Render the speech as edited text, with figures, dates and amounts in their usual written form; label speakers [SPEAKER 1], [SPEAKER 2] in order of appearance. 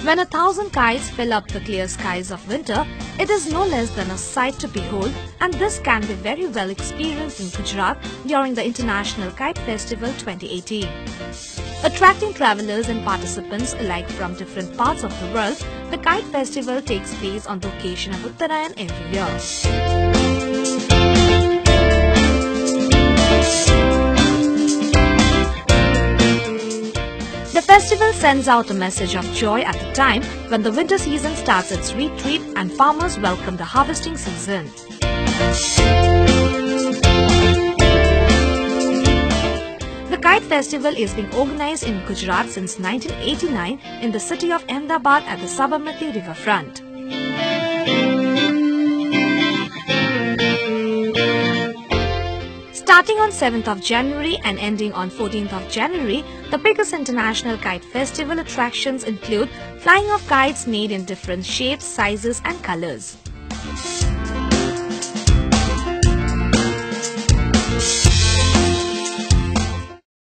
[SPEAKER 1] When 1,000 kites fill up the clear skies of winter, it is no less than a sight to behold, and this can be very well experienced in Gujarat during the International Kite Festival 2018. Attracting travelers and participants alike from different parts of the world, the Kite Festival takes place on the occasion of Uttarayan every year. The festival sends out a message of joy at the time when the winter season starts its retreat and farmers welcome the harvesting season. The Kite Festival is being organized in Gujarat since 1989 in the city of Ahmedabad at the Sabarmati River front. Starting on 7th of January and ending on 14th of January, the biggest international kite festival attractions include flying of kites made in different shapes, sizes and colors.